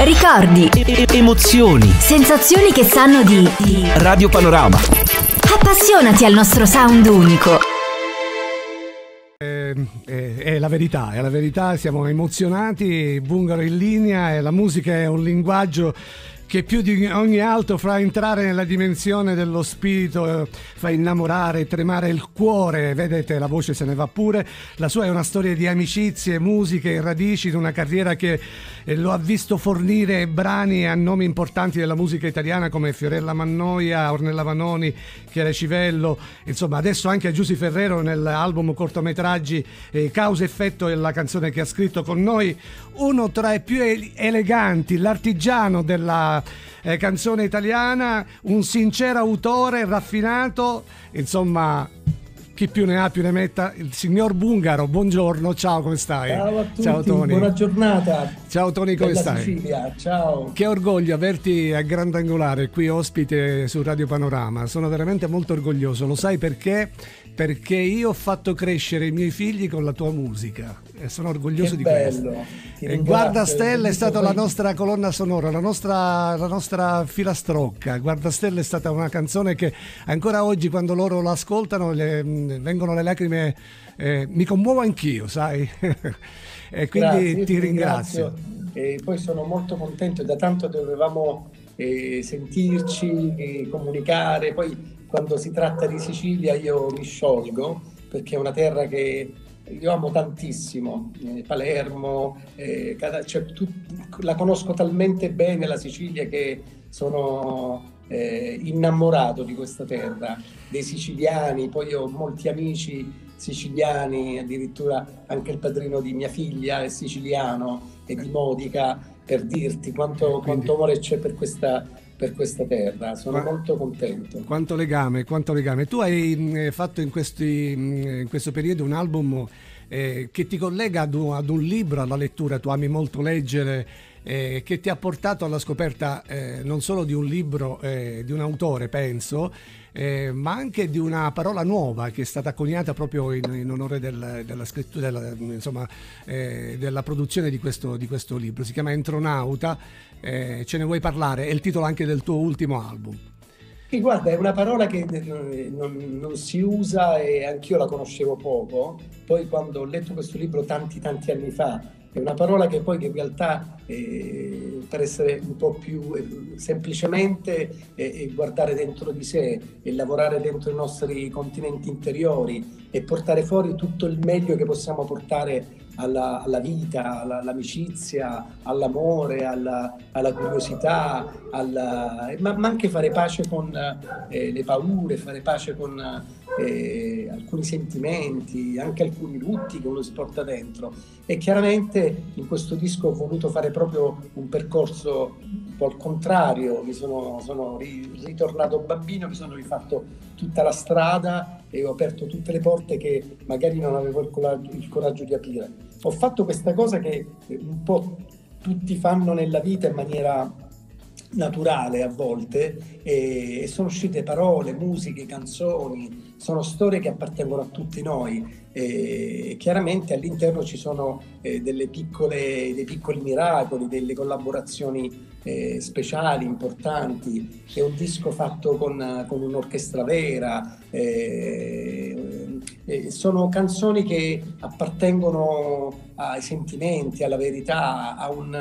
Ricordi, emozioni, sensazioni che sanno di Radio Panorama. Appassionati al nostro sound unico. È la verità, siamo emozionati. Bungaro in linea, e la musica è un linguaggio che più di ogni altro fa entrare nella dimensione dello spirito, fa innamorare, tremare il cuore. Vedete, la voce se ne va pure. La sua è una storia di amicizie, musiche e radici, di una carriera che lo ha visto fornire brani a nomi importanti della musica italiana come Fiorella Mannoia, Ornella Vanoni, Chiara Civello, insomma adesso anche a Giusy Ferrero nell'album cortometraggi Causa Effetto è la canzone che ha scritto con noi, uno tra i più eleganti, l'artigiano della canzone italiana, un sincero autore, raffinato, insomma chi più ne ha più ne metta, il signor Bungaro. Buongiorno, ciao, come stai? Ciao a tutti, ciao Tony. Buona giornata. Ciao Tony, come stai? Sicilia, ciao. Che orgoglio averti a Grandangolare qui ospite su Radio Panorama, sono veramente molto orgoglioso, lo sai perché? Perché io ho fatto crescere i miei figli con la tua musica e sono orgoglioso che di bello. questo. E Guardastella è stata la nostra colonna sonora, la nostra filastrocca. Guardastella è stata una canzone che ancora oggi quando loro l'ascoltano vengono le lacrime, mi commuovo anch'io, sai? E quindi Grazie, ti ringrazio. E poi sono molto contento, da tanto dovevamo sentirci, comunicare. Poi quando si tratta di Sicilia io mi sciolgo, perché è una terra che io amo tantissimo, Palermo, la conosco talmente bene la Sicilia che sono innamorato di questa terra, dei siciliani. Poi ho molti amici siciliani, addirittura anche il padrino di mia figlia è siciliano, e di Modica, per dirti quanto amore c'è per questa terra. Sono molto contento. Quanto legame. Tu hai fatto in questo periodo un album che ti collega ad un libro, alla lettura. Tu ami molto leggere, che ti ha portato alla scoperta non solo di un libro, di un autore, penso, ma anche di una parola nuova che è stata coniata proprio in onore della scrittura, della produzione di questo libro. Si chiama Entronauta. Ce ne vuoi parlare? È il titolo anche del tuo ultimo album. Sì, guarda, è una parola che non si usa, e anch'io la conoscevo poco. Poi quando ho letto questo libro tanti anni fa, è una parola che poi in realtà, per essere un po' più semplicemente guardare dentro di sé e lavorare dentro i nostri continenti interiori e portare fuori tutto il meglio che possiamo portare alla vita, all'amicizia, all'amore, alla curiosità, ma anche fare pace con le paure, fare pace con alcuni sentimenti, anche alcuni lutti che uno si porta dentro. E chiaramente in questo disco ho voluto fare proprio un percorso un po' al contrario. Sono ritornato bambino, mi sono rifatto tutta la strada e ho aperto tutte le porte che magari non avevo il coraggio di aprire. Ho fatto questa cosa che un po' tutti fanno nella vita in maniera naturale a volte, e sono uscite parole, musiche, canzoni, sono storie che appartengono a tutti noi. Chiaramente all'interno ci sono dei piccoli miracoli, delle collaborazioni speciali, importanti. È un disco fatto con un'orchestra vera, sono canzoni che appartengono ai sentimenti, alla verità,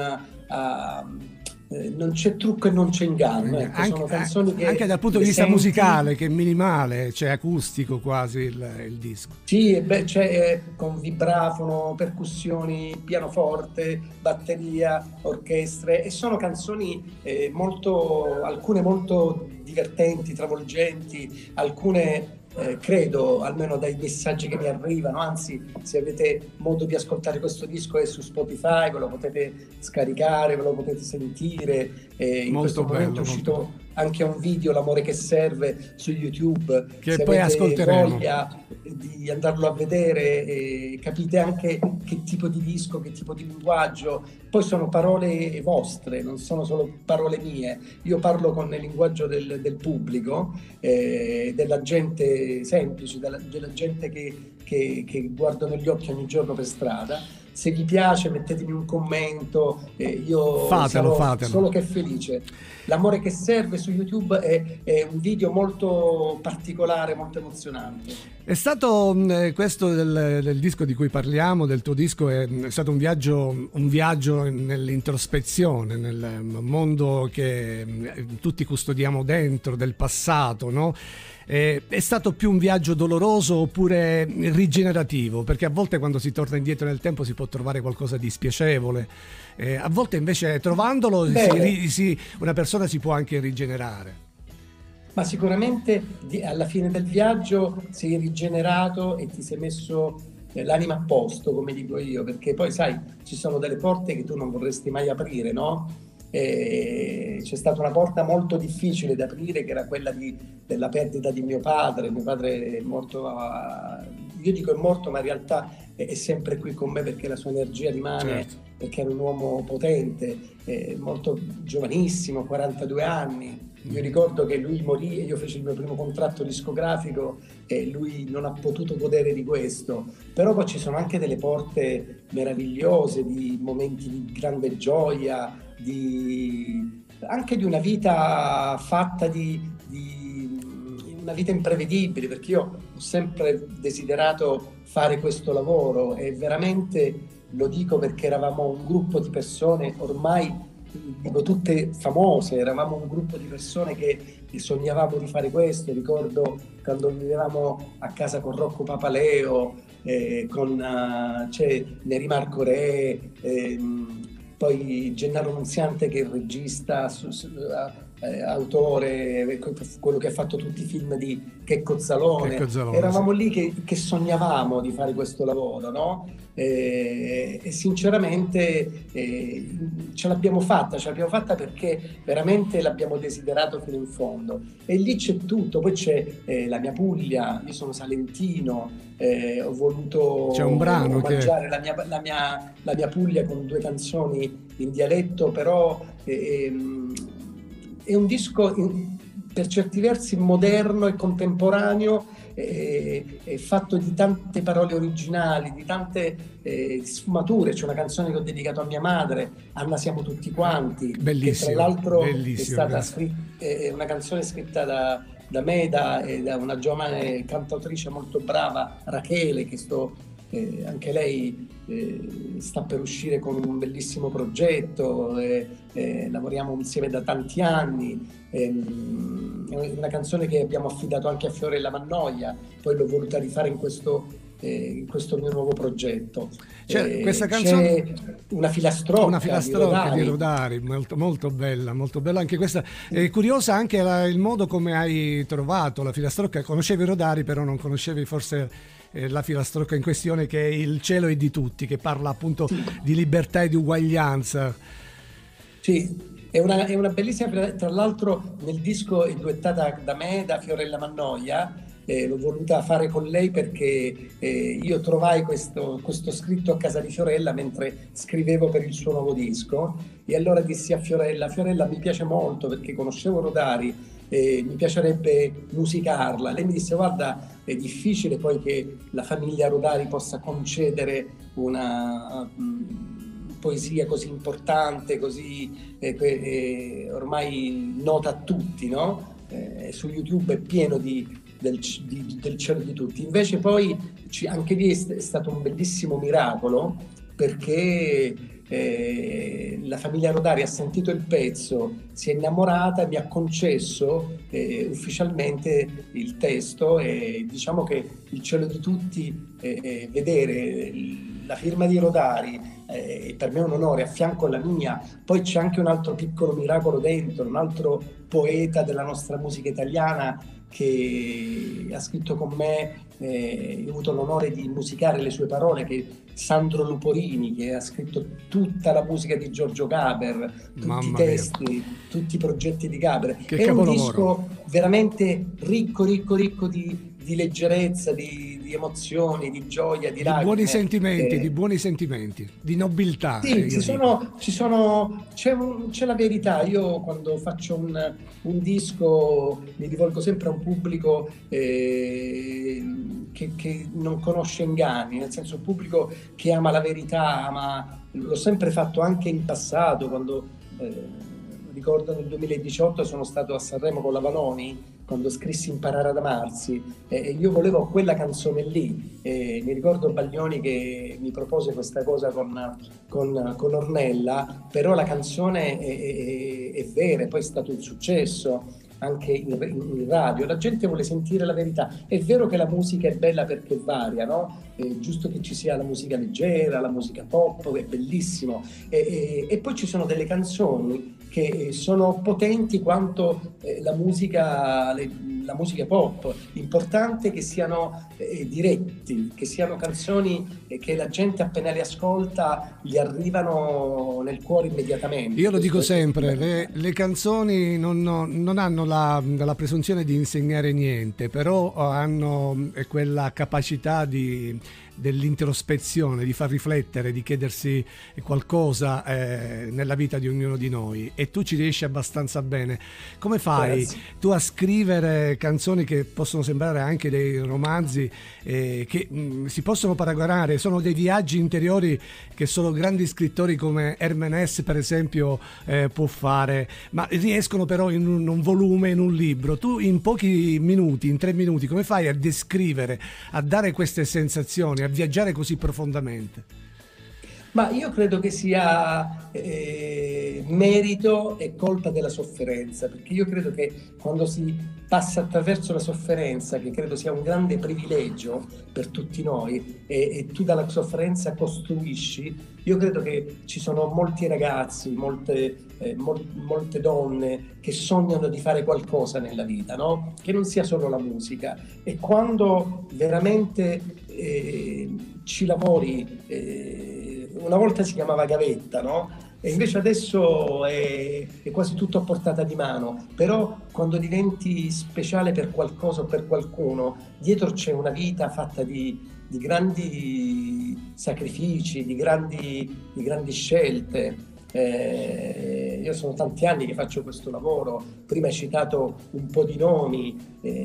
non c'è trucco e non c'è inganno. Ecco, sono canzoni che anche dal punto di vista musicale, che è minimale, cioè acustico quasi il disco. Sì, c'è con vibrafono, percussioni, pianoforte, batteria, orchestre, e sono canzoni alcune molto divertenti, travolgenti, alcune credo, almeno dai messaggi che mi arrivano. Anzi, se avete modo di ascoltare questo disco è su Spotify, ve lo potete scaricare, ve lo potete sentire. In questo momento è uscito anche un video, L'amore che serve, su YouTube, che se poi avete ascolteremo. voglia di andarlo a vedere, capite anche che tipo di disco, che tipo di linguaggio. Poi sono parole vostre, non sono solo parole mie. Io parlo con il linguaggio del pubblico, della gente semplice, della gente che guardo negli occhi ogni giorno per strada. se vi piace mettetemi un commento, io Fatelo. solo che felice. L'amore che serve su YouTube è un video molto particolare, molto emozionante. È stato questo del disco di cui parliamo, del tuo disco, è stato un viaggio nell'introspezione, nel mondo che tutti custodiamo dentro, del passato, no? È stato più un viaggio doloroso oppure rigenerativo? Perché a volte quando si torna indietro nel tempo si può trovare qualcosa di spiacevole, a volte invece trovandolo una persona si può anche rigenerare. Ma sicuramente alla fine del viaggio sei rigenerato e ti sei messo l'anima a posto, come dico io, perché poi sai, ci sono delle porte che tu non vorresti mai aprire, no? C'è stata una porta molto difficile da aprire, che era quella della perdita di mio padre. Mio padre è morto, io dico è morto, ma in realtà è sempre qui con me perché la sua energia rimane, certo. Perché era un uomo potente, molto giovanissimo, 42 anni. Io ricordo che lui morì e io feci il mio primo contratto discografico e lui non ha potuto godere di questo. Però poi ci sono anche delle porte meravigliose, di momenti di grande gioia, anche di una vita fatta di una vita imprevedibile, perché io ho sempre desiderato fare questo lavoro e veramente lo dico perché eravamo un gruppo di persone ormai, dico tutte famose, eravamo un gruppo di persone che sognavamo di fare questo. Ricordo quando vivevamo a casa con Rocco Papaleo, con Neri Marco Re, poi Gennaro Nunziante che è il regista, autore, quello che ha fatto tutti i film di Checco Zalone. Eravamo lì che sognavamo di fare questo lavoro, no? E sinceramente ce l'abbiamo fatta perché veramente l'abbiamo desiderato fino in fondo, e lì c'è tutto. Poi c'è la mia Puglia, io sono salentino, ho voluto mangiare la mia Puglia con 2 canzoni in dialetto, però è un disco per certi versi moderno e contemporaneo, è fatto di tante parole originali, di tante sfumature. C'è una canzone che ho dedicato a mia madre, Anna siamo tutti quanti, bellissimo, che tra l'altro bellissimo, è stata è una canzone scritta da me e da una giovane cantautrice molto brava, Rachele, che anche lei sta per uscire con un bellissimo progetto, lavoriamo insieme da tanti anni. È una canzone che abbiamo affidato anche a Fiorella Mannoia, poi l'ho voluta rifare in questo mio nuovo progetto. Questa canzone, c'è una filastrocca di Rodari, molto, molto bella anche questa. È curiosa anche il modo come hai trovato la filastrocca. Conoscevi Rodari, però non conoscevi forse la filastrocca in questione, che è Il cielo è di tutti, che parla appunto di libertà e di uguaglianza. Sì, è una bellissima, tra l'altro nel disco è duettata da me, da Fiorella Mannoia. L'ho voluta fare con lei perché io trovai questo scritto a casa di Fiorella mentre scrivevo per il suo nuovo disco, e allora dissi a Fiorella, mi piace molto perché conoscevo Rodari, mi piacerebbe musicarla. Lei mi disse: guarda, è difficile poi che la famiglia Rodari possa concedere una poesia così importante, così ormai nota a tutti, no? Su YouTube è pieno del cielo di tutti. Invece poi anche lì è stato un bellissimo miracolo, perché la famiglia Rodari ha sentito il pezzo, si è innamorata e mi ha concesso ufficialmente il testo, e diciamo che Il cielo di tutti, vedere la firma di Rodari, per me è un onore, a fianco alla mia. Poi c'è anche un altro piccolo miracolo dentro, un altro poeta della nostra musica italiana che ha scritto con me, ho avuto l'onore di musicare le sue parole, che è Sandro Luporini, che ha scritto tutta la musica di Giorgio Gaber, tutti i testi, tutti i progetti di Gaber. È un disco veramente ricco di leggerezza, di emozioni, di gioia, di lacrime. Di buoni sentimenti, di nobiltà. Sì, c'è la verità. Io quando faccio un disco mi rivolgo sempre a un pubblico che non conosce inganni, nel senso, un pubblico che ama la verità, l'ho sempre fatto anche in passato, quando ricordo nel 2018 sono stato a Sanremo con la Vanoni, quando scrissi Imparare ad amarsi, io volevo quella canzone lì, mi ricordo Baglioni che mi propose questa cosa con Ornella, però la canzone è vera, poi è stato un successo anche in radio, la gente vuole sentire la verità. È vero che la musica è bella perché varia, no? È giusto che ci sia la musica leggera, la musica pop, è bellissimo, e poi ci sono delle canzoni che sono potenti quanto la musica pop. Importante che siano diretti, che siano canzoni che la gente appena le ascolta gli arrivano nel cuore immediatamente. Io lo dico sempre, le canzoni non hanno la presunzione di insegnare niente, però hanno quella capacità dell'introspezione, di far riflettere, di chiedersi qualcosa nella vita di ognuno di noi, e tu ci riesci abbastanza bene. Come fai Grazie. tu a scrivere canzoni che possono sembrare anche dei romanzi che si possono paragonare, sono dei viaggi interiori che solo grandi scrittori come Herman Hesse per esempio può fare, ma riescono però in un volume, in un libro. Tu in pochi minuti, in 3 minuti, come fai a descrivere, a dare queste sensazioni, a viaggiare così profondamente? Ma io credo che sia merito e colpa della sofferenza, perché io credo che quando si passa attraverso la sofferenza, che credo sia un grande privilegio per tutti noi, e tu dalla sofferenza costruisci, io credo che ci sono molti ragazzi, molte donne che sognano di fare qualcosa nella vita, no? Che non sia solo la musica, e quando veramente ci lavori, una volta si chiamava gavetta, no? E invece adesso è quasi tutto a portata di mano, però quando diventi speciale per qualcosa o per qualcuno, dietro c'è una vita fatta di grandi sacrifici, di grandi scelte. Io sono tanti anni che faccio questo lavoro, prima hai citato un po' di nomi,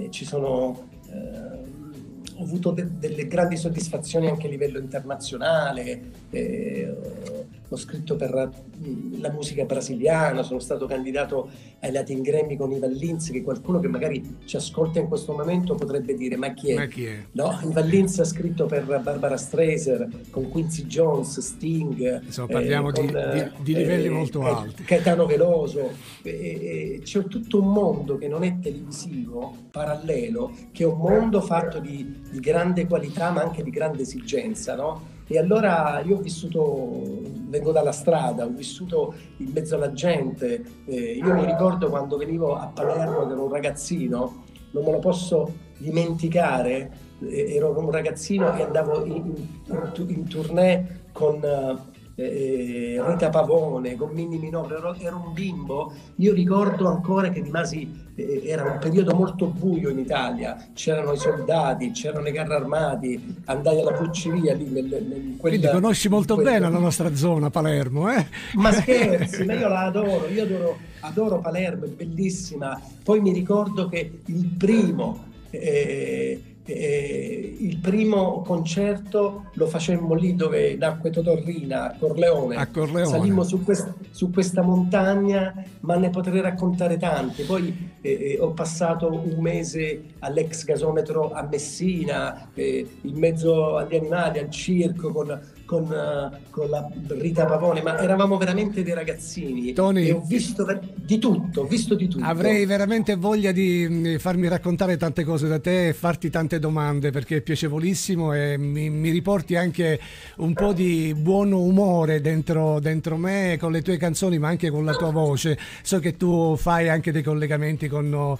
ho avuto delle grandi soddisfazioni anche a livello internazionale, ho scritto per la musica brasiliana, sono stato candidato ai Latin Grammy con Ivan Lins, che qualcuno che magari ci ascolta in questo momento potrebbe dire ma chi è? No, Ivan Lins ha scritto per Barbara Streisand, con Quincy Jones, Sting, insomma, parliamo di livelli molto alti, Caetano Veloso, c'è tutto un mondo che non è televisivo, parallelo, che è un mondo fatto di grande qualità ma anche di grande esigenza, no? E allora io vengo dalla strada, ho vissuto in mezzo alla gente, io mi ricordo quando venivo a Palermo, ero un ragazzino, non me lo posso dimenticare, ero un ragazzino e andavo in tournée con Rita Pavone, con Minnie Minore, ero un bimbo. Io ricordo ancora che era un periodo molto buio in Italia, c'erano i soldati, c'erano i carri armati, andai alla Pucciria lì quindi conosci molto bene la nostra zona, Palermo, eh? Ma scherzi, ma io la adoro, adoro Palermo, è bellissima. Poi mi ricordo che il primo concerto lo facemmo lì dove nacque Totorrina, a Corleone. Salimmo su questa montagna, ma ne potrei raccontare tanti. Poi ho passato un mese all'ex gasometro a Messina, in mezzo agli animali, al circo, con la Rita Pavone, ma eravamo veramente dei ragazzini. Tony, e ho visto di tutto. Avrei veramente voglia di farmi raccontare tante cose da te e farti tante domande, perché è piacevolissimo e mi riporti anche un po' di buon umore dentro me, con le tue canzoni ma anche con la tua voce. So che tu fai anche dei collegamenti con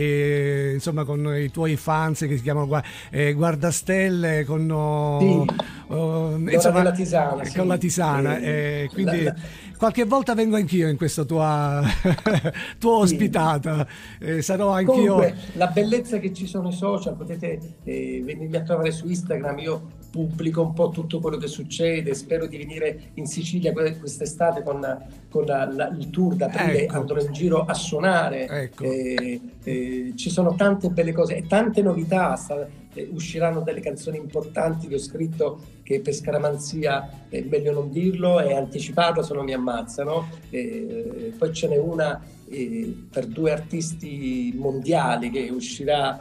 i tuoi fans che si chiamano Guardastelle, insomma, la tisana, sì. Con la tisana, quindi qualche volta vengo anch'io in questa tua ospitata, sarò anch'io. Comunque, la bellezza che ci sono i social, potete venirmi a trovare su Instagram, io pubblico un po' tutto quello che succede. Spero di venire in Sicilia quest'estate con il tour d'aprile, ecco. andrò in giro a suonare, ecco. Ci sono tante belle cose e tante novità. Usciranno delle canzoni importanti che ho scritto, che per scaramanzia è meglio non dirlo e anticiparlo, se no mi ammazzano. Poi ce n'è una per 2 artisti mondiali che uscirà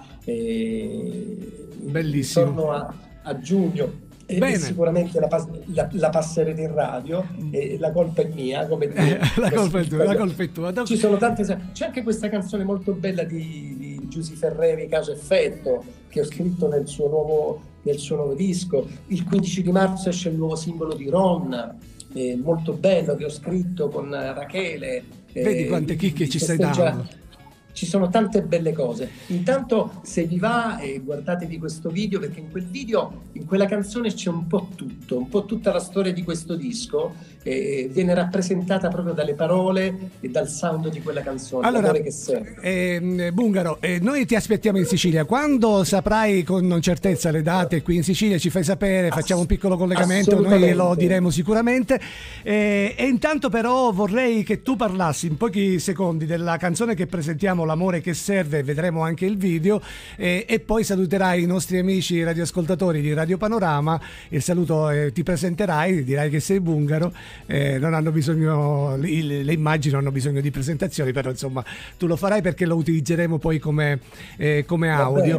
bellissimo intorno a giugno. E sicuramente la passerete in radio, e la colpa è mia, come dire. La colpa è tua. Ci sono tante. C'è anche questa canzone molto bella di Giusy Ferreri, Caso Effetto, che ho scritto nel suo nuovo disco. Il 15 di marzo esce il nuovo singolo di Ron, molto bello, che ho scritto con Rachele. Vedi quante chicche ci stai dando. Ci sono tante belle cose. Intanto, se vi va, guardatevi questo video, perché in quel video, in quella canzone c'è un po' tutto, un po' tutta la storia di questo disco, viene rappresentata proprio dalle parole e dal sound di quella canzone. Allora, che serve. Bungaro, noi ti aspettiamo in Sicilia. Quando saprai con certezza le date qui in Sicilia, ci fai sapere, facciamo un piccolo collegamento, noi lo diremo sicuramente. E intanto però vorrei che tu parlassi in pochi secondi della canzone che presentiamo, L'amore che serve, vedremo anche il video, e poi saluterai i nostri amici radioascoltatori di Radio Panorama. Il saluto ti presenterai, dirai che sei bungaro, non hanno bisogno, le immagini non hanno bisogno di presentazioni, però insomma tu lo farai perché lo utilizzeremo poi come audio,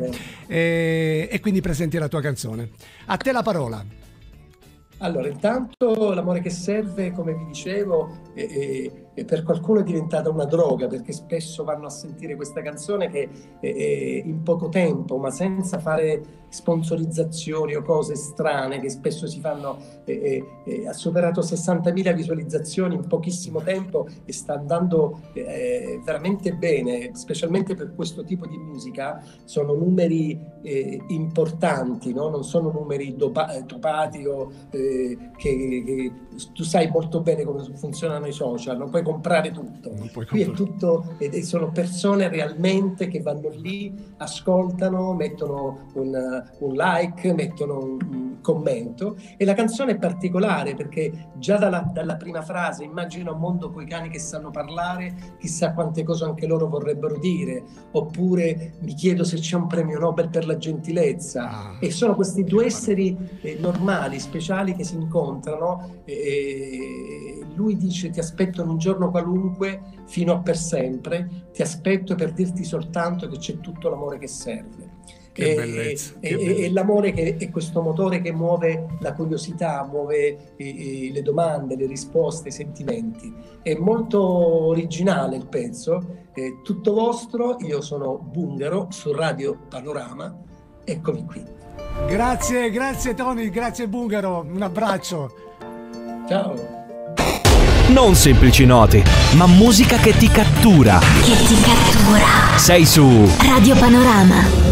e quindi presenti la tua canzone. A te la parola. Allora, intanto L'amore che serve, come vi dicevo, per qualcuno è diventata una droga, perché spesso vanno a sentire questa canzone che in poco tempo, ma senza fare sponsorizzazioni o cose strane che spesso si fanno, ha superato 60.000 visualizzazioni in pochissimo tempo e sta andando veramente bene, specialmente per questo tipo di musica. Sono numeri importanti, no? Non sono numeri topati o che tu sai molto bene come funzionano i social, non puoi comprare tutto. Qui è tutto, e sono persone realmente che vanno lì, ascoltano, mettono un like, mettono un commento. E la canzone è particolare perché già dalla prima frase immagino un mondo coi cani che sanno parlare, chissà quante cose anche loro vorrebbero dire, oppure mi chiedo se c'è un premio Nobel per la gentilezza. E sono questi 2 esseri normali, speciali, che si incontrano. Lui dice: ti aspetto in un giorno qualunque fino a per sempre, ti aspetto per dirti soltanto che c'è tutto l'amore che serve. Che bellezza, e l'amore che è questo motore che muove la curiosità, muove le domande, le risposte, i sentimenti. È molto originale il pezzo, è tutto vostro. Io sono Bungaro su Radio Panorama, eccomi qui. Grazie Tony, grazie Bungaro, un abbraccio. Ciao. Non semplici note, ma musica che ti cattura. Che ti cattura. Sei su Radio Panorama.